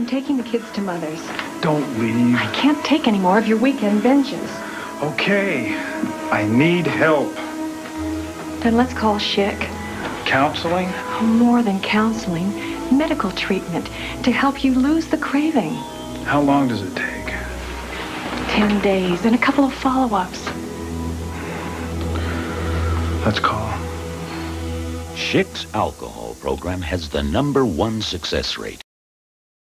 I'm taking the kids to Mother's. Don't leave. I can't take any more of your weekend Venges. Okay. I need help. Then let's call Schick. Counseling? More than counseling. Medical treatment to help you lose the craving. How long does it take? 10 days and a couple of follow-ups. Let's call. Schick's alcohol program has the #1 success rate.